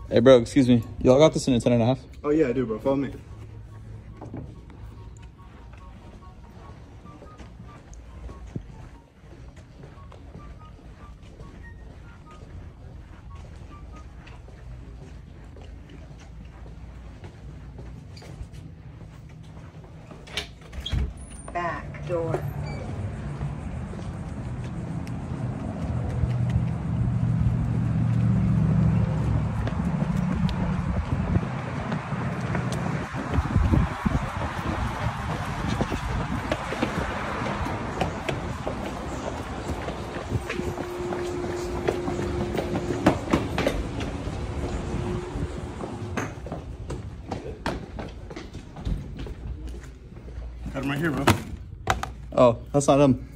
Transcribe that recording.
Hey, bro, excuse me. Y'all got this in a 10.5? Oh, yeah, I do, bro. Follow me. Back door. Got him right here, bro. Oh, that's not him.